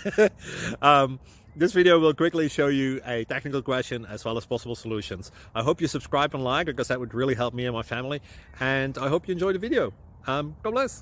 um, this video will quickly show you a technical question as well as possible solutions. I hope you subscribe and like, because that would really help me and my family. And I hope you enjoy the video. God bless.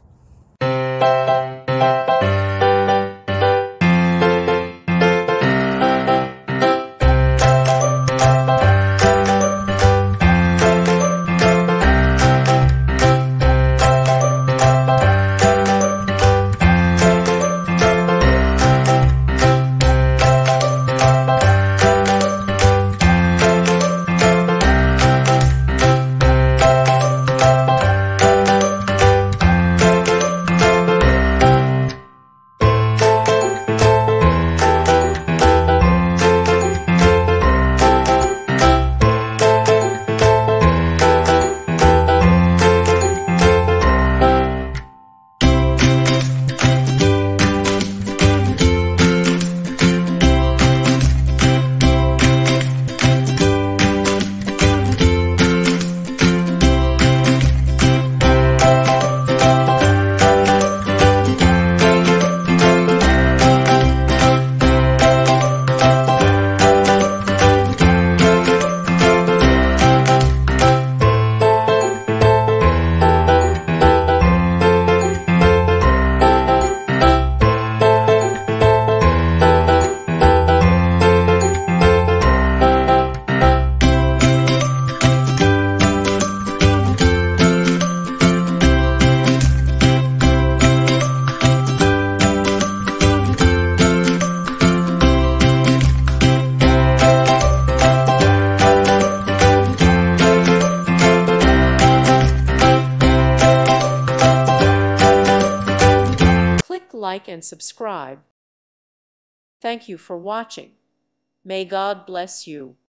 Like and subscribe. Thank you for watching. May God bless you.